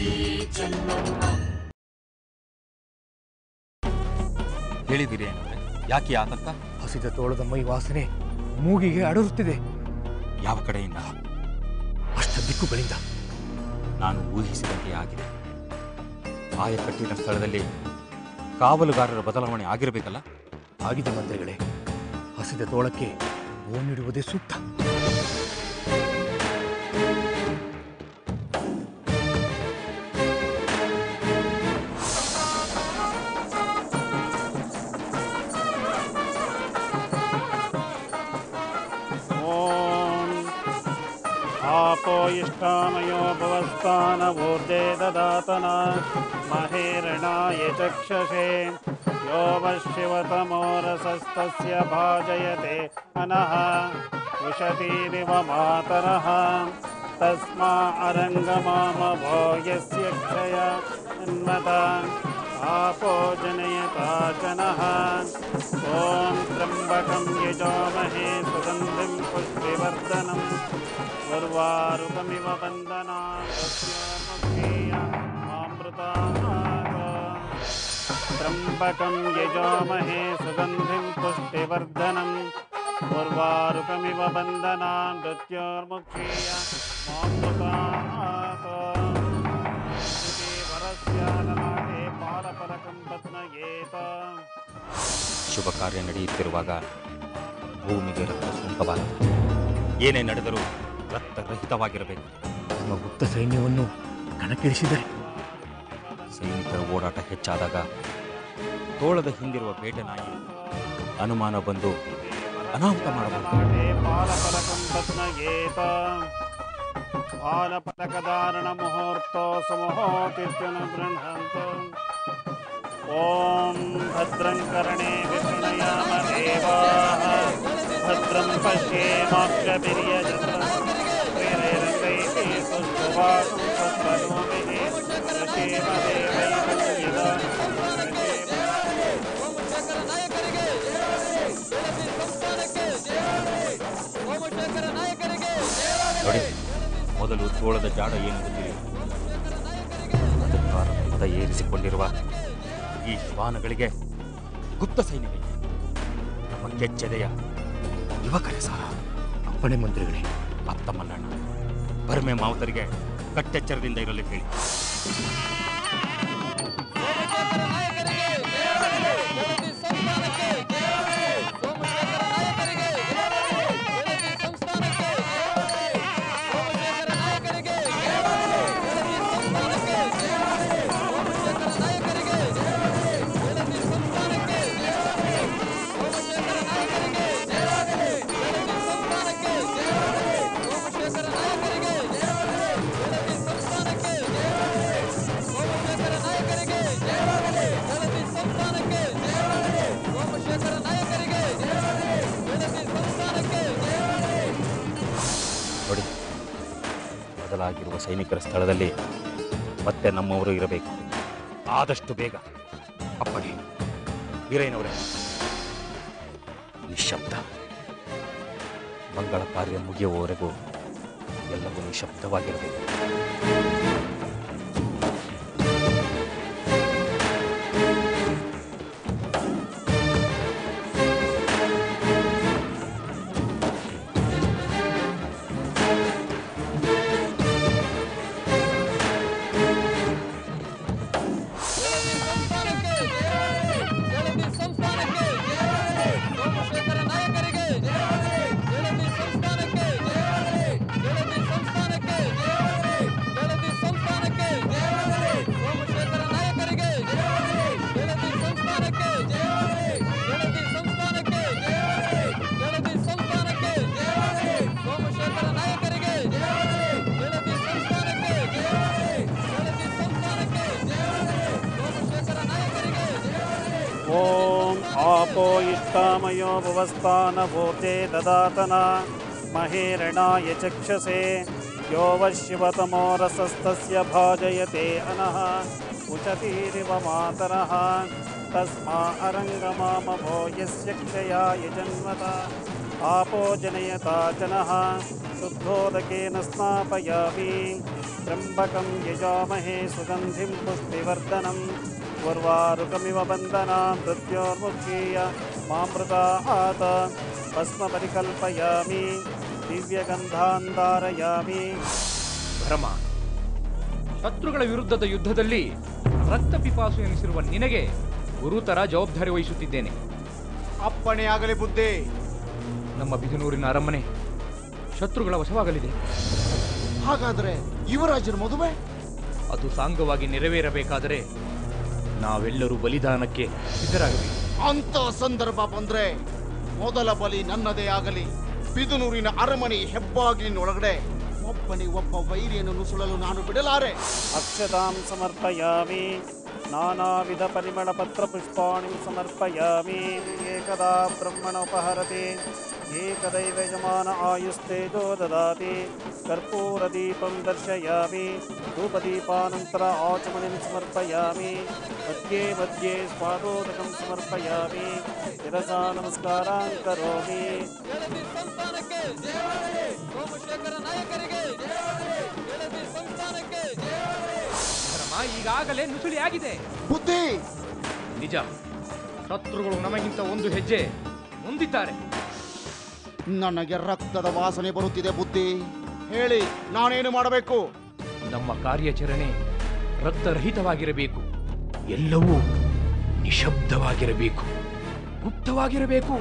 ಹೇಳಿ ವೀರೇನವ್ರೆ, ಯಾಕೆ ಆತಂಕ? ಹಸಿದ ತೋಳದ ಮೈ ವಾಸನೆ ಮೂಗಿಗೆ ಅಡರುತ್ತಿದೆ. ಯಾವ ಕಡೆಯಿಂದ? ಅಷ್ಟ ದಿಕ್ಕುಗಳಿಂದ. ನಾನು ಊಹಿಸಿದಂತೆ ಆಗಿದೆ. ಆಯಕಟ್ಟಿನ ಸ್ಥಳದಲ್ಲಿ ಕಾವಲುಗಾರರ ಬದಲಾವಣೆ ಆಗಿರಬೇಕಲ್ಲ? ಆಗಿದೆ ಮಂತ್ರಿಗಳೇ. ಹಸಿದ ತೋಳಕ್ಕೆ ಬೋನಿಡುವುದೇ ಸೂಕ್ತ. आपो इष्टामयो भवस्तान ऊर्जे ददातन महेरणाय चक्षसे यो वशिवतमोरसस्तस्य भाजयते अनः उशतीरिव मातरः तस्मा अरङ्गमामभो यस्य क्षय अन्मता आपो जनयता जनः ॐ त्र्यम्बकं यजामहे सुगन्धिं पुष्टिवर्धनम् उर्वारुकमिव त्र्यम्बकं यजामहे सुगन्धिं पुष्टिवर्धनम् उर्वारुकमिव बन्धनान् मृत्योर्मुक्षीय मामृतात् वरस्य ललाटे पालफलकं पत्नयेत. ಶುಭ ಕಾರ್ಯ ನಡೆಯುತ್ತಿರುವಾಗ ಭೂಮಿಗೆ ರಕ್ತ ಸುಂಕಬಾರದು. ಏನೇ ನಡೆದರೂ ರಕ್ತರಹಿತವಾಗಿರಬೇಕು. ನಮ್ಮ ಗುಪ್ತ ಸೈನ್ಯವನ್ನು ಕಣಕ್ಕಿಳಿಸಿದರೆ ಸೈನಿಕರ ಓಡಾಟ ಹೆಚ್ಚಾದಾಗ ತೋಳದ ಹಿಂದಿರುವ ಬೇಟೆ ನಾಯಿ ಅನುಮಾನ ಬಂದು ಅನಾಹುತ ಮಾಡಬಹುದು. ಬಾಲಪಲಕಧಾರಣ ಮುಹೂರ್ತೋ ಸುಮುಹೂರ್ತಿರ್ಜನ ಗೃಹಂತು. ಓಂ ಭದ್ರಂ ಕರ್ಣೇ ವಿಷ್ಣಯಾಮ ದೇವಾಃ ಭದ್ರಂ ಪಶ್ಯೇಮಾಕ್ಷಭಿರ್ಯಜತ್ರಾ ತ್ರೈರಂಗೈಃ ಸುಷ್ಠುವಾಸಂ ಸ್ವಸ್ತನೂಭಿಃ ರಕ್ಷೇಮ ದೇವೈಕಂ ಯದಾ ನೋಡಿ, ಮೊದಲು ತೋಳದ ಜಾಡ ಏನು ಗೊತ್ತಿದೆ. ಅಧಿಕಾರ ಪದ ಏರಿಸಿಕೊಂಡಿರುವ ಈ ಶ್ವಾನಗಳಿಗೆ ಗುಪ್ತ ಸೈನ್ಯಗಳಿಗೆ ನಮ್ಮ ಕೆಚ್ಚೆದೆಯ ಯುವಕರೇ ಸಾರ. ಅಪ್ಪಣೆ ಮಂತ್ರಿಗಳೇ. ಅತ್ತ ಮಲ್ಲಣ್ಣ, ಬರ್ಮೆ ಮಾವುತರಿಗೆ ಕಟ್ಟೆಚ್ಚರದಿಂದ ಇರಲು ಹೇಳಿ. ನೋಡಿ, ಬದಲಾಗಿರುವ ಸೈನಿಕರ ಸ್ಥಳದಲ್ಲಿ ಮತ್ತೆ ನಮ್ಮವರು ಇರಬೇಕು. ಆದಷ್ಟು ಬೇಗ. ಅಪ್ಪಣೆ ವೀರಯ್ಯನವರೇ. ನಿಶಬ್ದ. ಮಂಗಳ ಕಾರ್ಯ ಮುಗಿಯುವವರೆಗೂ ಎಲ್ಲವೂ ನಿಶಬ್ದವಾಗಿರಬೇಕು. ओम आपो इष्टामयो भुवस्तानभूते ददातन महेरणाय चक्षसे यो वशिवतमो रसस्तस्य भाजयते अनः उचतीरिव मातरः तस्मा अरङ्गमामभो यस्य क्षयाय जन्मता आपो जनयताचनः शुद्धोदकेन स्नापयामि त्र्यम्बकं यजामहे सुगन्धिं पुष्टिवर्धनम् उर्वारुकमिव बन्धनां मृत्योर्मुक्षीय मामृतात् भस्मपरिकल्पयामि दिव्यगन्धान् धारयामि। ಭರಮ, ಶತ್ರುಗಳ ವಿರುದ್ಧದ ಯುದ್ಧದಲ್ಲಿ ರಕ್ತ ಪಿಪಾಸು ಎನಿಸಿರುವ ನಿನಗೆ ಗುರುತರ ಜವಾಬ್ದಾರಿ ವಹಿಸುತ್ತಿದ್ದೇನೆ. ಅಪ್ಪಣೆಯಾಗಲಿ ಬುದ್ಧಿ. ನಮ್ಮ ಬಿದನೂರಿನ ಅರಮನೆ ಶತ್ರುಗಳ ವಶವಾಗಲಿದೆ. ಹಾಗಾದರೆ ಯುವರಾಜರ ಮದುವೆ ಅದು ಸಾಂಗವಾಗಿ ನೆರವೇರಬೇಕಾದರೆ ನಾವೆಲ್ಲರೂ ಬಲಿದಾನಕ್ಕೆ ಸಿದ್ಧರಾಗಬೇಕು. ಅಂತ ಸಂದರ್ಭ ಬಂದ್ರೆ ಮೊದಲ ಬಲಿ ನನ್ನದೇ ಆಗಲಿ. ಬಿದನೂರಿನ ಅರಮನೆ ಹೆಬ್ಬಾಗಿಲಿನೊಳಗಡೆ ಒಬ್ಬ ವೈರಿಯನ್ನು ನುಸುಳಲು ನಾನು ಬಿಡಲಾರೆ. ಅಕ್ಷತಾಂ ಸಮರ್ಪಯಾಮಿ ನಾನಾವಿಧ ಪರಿಮಳ ಪತ್ರ ಪುಷ್ಪಾಣಿ ಸಮರ್ಪಯಾಮಿ. ಏಕದಾ ಬ್ರಹ್ಮಣ ಉಪಹರತಿ ಏಕದೈವ ಯಜಮಾನ ಆಯುಸ್ತೇಜೋ ದದಾತಿ. ಕರ್ಪೂರದೀಪಂ ದರ್ಶಯಾಮಿ ಧೂಪದೀಪಾನಂತರ ಆಚಮನಿಂ ಸಮರ್ಪಯಾಮಿ. ಮಧ್ಯೆ ಮಧ್ಯೆ ಸ್ವಾದೋದಕಂ ಸಮರ್ಪಯಾಮಿ. ಶಿರಸಾ ನಮಸ್ಕಾರಾನ್ ಕರೋಮಿ. ಭರಮ, ಈಗಾಗಲೇ ನುಸುಳಿಯಾಗಿದೆ. ಬುದ್ಧಿ, ನಿಜ, ಶತ್ರುಗಳು ನಮಗಿಂತ ಒಂದು ಹೆಜ್ಜೆ ಮುಂದಿದ್ದಾರೆ. ನನಗೆ ರಕ್ತದ ವಾಸನೆ ಬರುತ್ತಿದೆ ಬುದ್ಧಿ. ಹೇಳಿ, ನಾನೇನು ಮಾಡಬೇಕು? ನಮ್ಮ ಕಾರ್ಯಾಚರಣೆ ರಕ್ತರಹಿತವಾಗಿರಬೇಕು. ಎಲ್ಲವೂ ನಿಶಬ್ದವಾಗಿರಬೇಕು, ಗುಪ್ತವಾಗಿರಬೇಕು.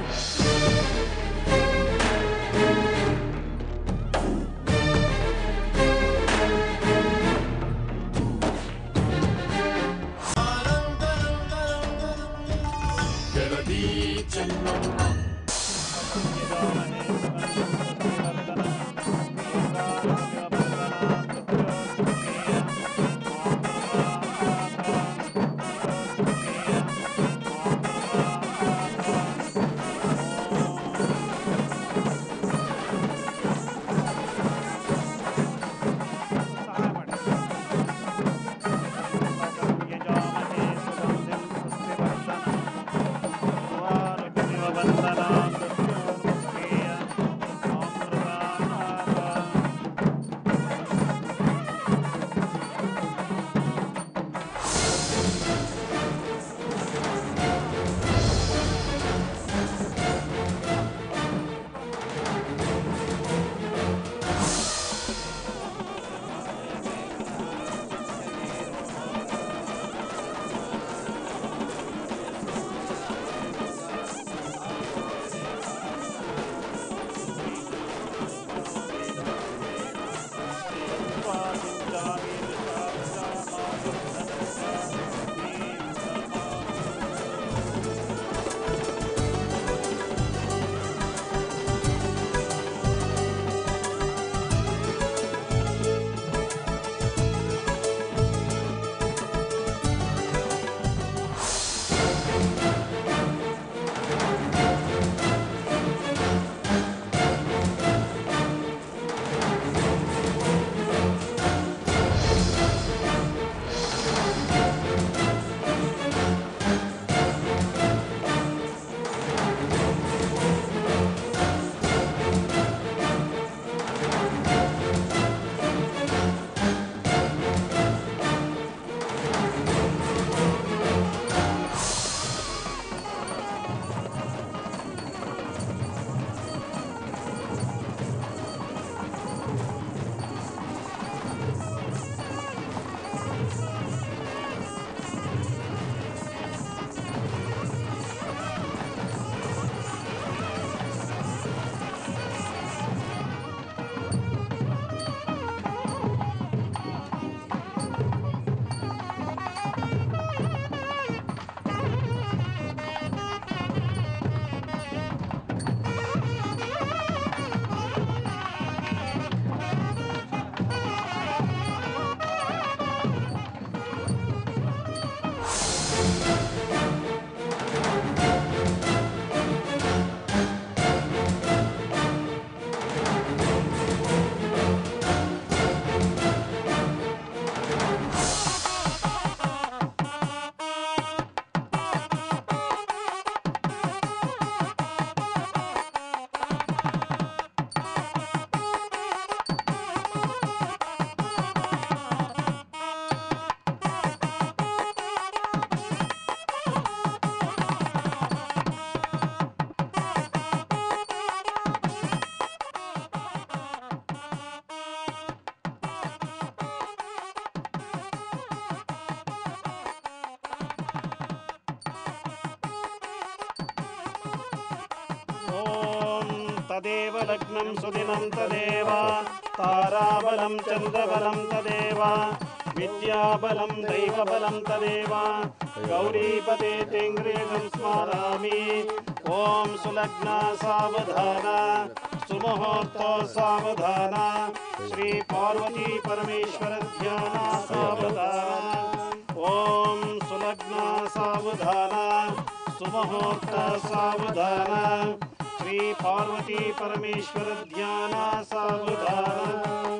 तदेव लग्नं सुदिनं तदेव ताराबलं चन्द्रबलं तदेव विद्याबलं दैवबलं तदेव गौरीपदे तेङ्ग्रेगं स्मरामि ॐ सुलग्ना सावधाना सुमुहूर्तो सावधाना श्री पार्वती परमेश्वर ध्याना सावधाना ॐ सुलग्ना सावधाना सुमुहूर्त सावधाना श्री पार्वती परमेश्वर ध्याना सावधाना।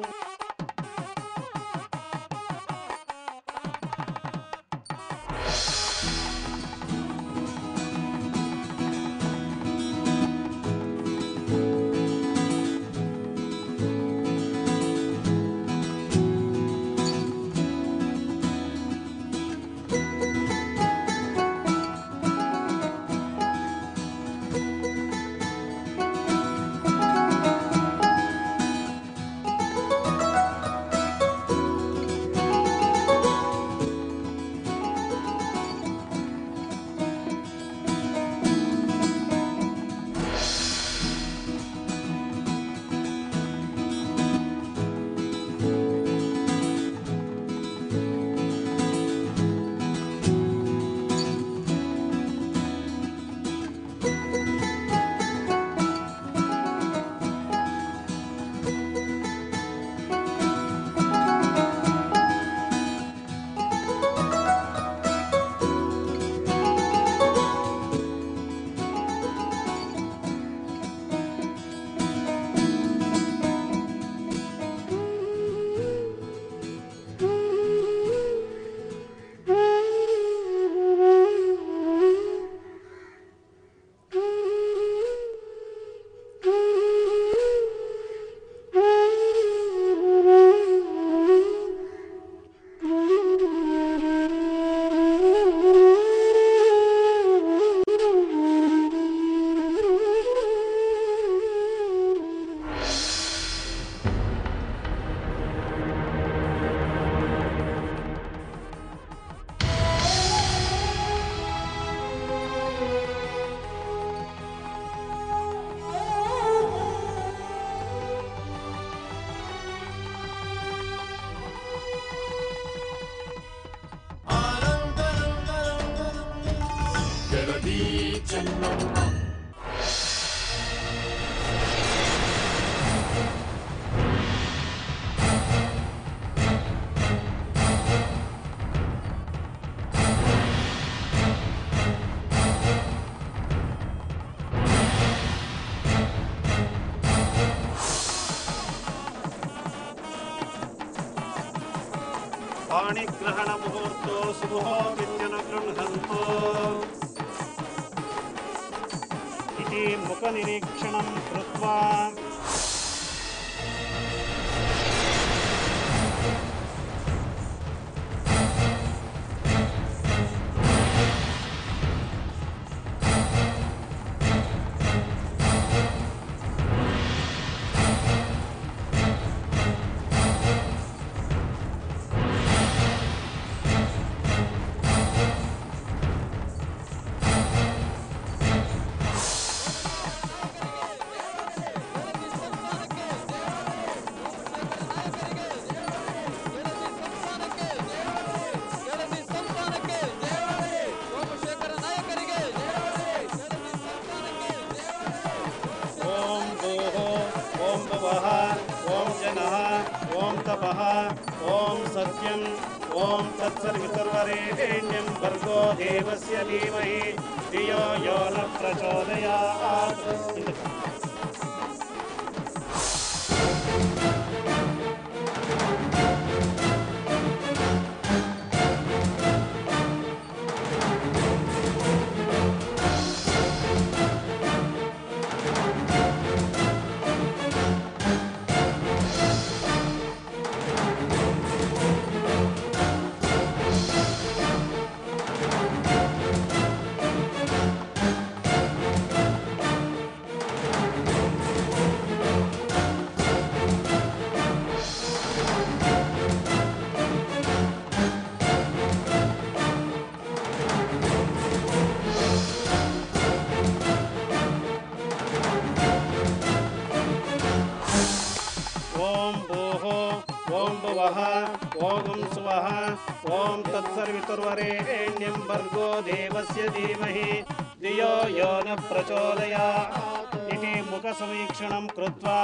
पाणिग्रहण मुहूर्तो शुभो विद्यनुगृह्णन्तु इति मुखनिरीक्षणं कृत्वा ओम सत्यम ओम तत्सर्वरेण्यं भर्गो देवस्य धीमहि धियो यो न प्रचोदयात्। भुवः ओम भुवः ओम सुवः ओम तत्सर्वितुर्वरेण्यं भर्गो देवस्य धीमहि धियो यो न प्रचोदयात् इति मुखसमीक्षणं कृत्वा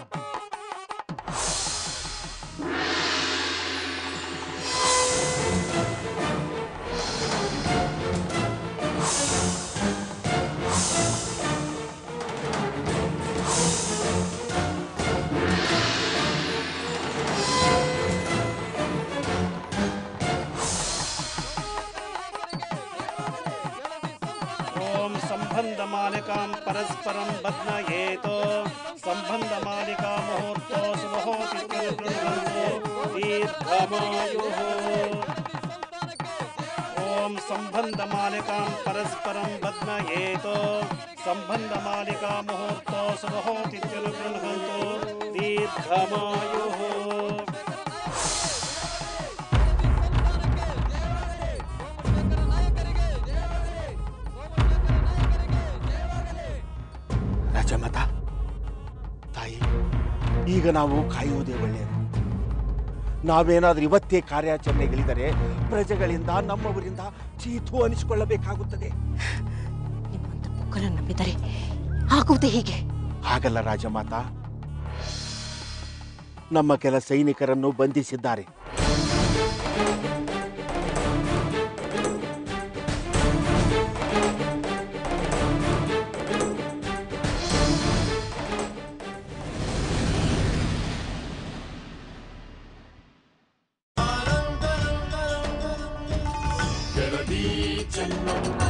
संबंधमालिकां परस्परं बध्नयेतो संबंधमालिका मुहूर्तो शुभहोतिर्गृह्णन्तु दीर्घमायुः ओम संबंधमालिकां परस्परं बध्नयेतो संबंधमालिका मुहूर्तो शुभहोतिर्गृह्णन्तु दीर्घमायुः ರಾಜಮಾತ ತಾಯಿ, ಈಗ ನಾವು ಕಾಯುವುದೇ ಒಳ್ಳೆಯದು. ನಾವೇನಾದ್ರೂ ಇವತ್ತೇ ಕಾರ್ಯಾಚರಣೆಗಳಿದರೆ ಪ್ರಜೆಗಳಿಂದ ನಮ್ಮವರಿಂದ ಚೀತು ಅನಿಸಿಕೊಳ್ಳಬೇಕಾಗುತ್ತದೆ. ನಿಮ್ಮಂತ ಪುಕ್ಕಲ ನಂಬಿದರೆ ಆಗುವುದೇ ಹೀಗೆ? ಹಾಗಲ್ಲ ರಾಜಮಾತ, ನಮ್ಮ ಕೆಲ ಸೈನಿಕರನ್ನು ಬಂಧಿಸಿದ್ದಾರೆ. जगदी चन्नं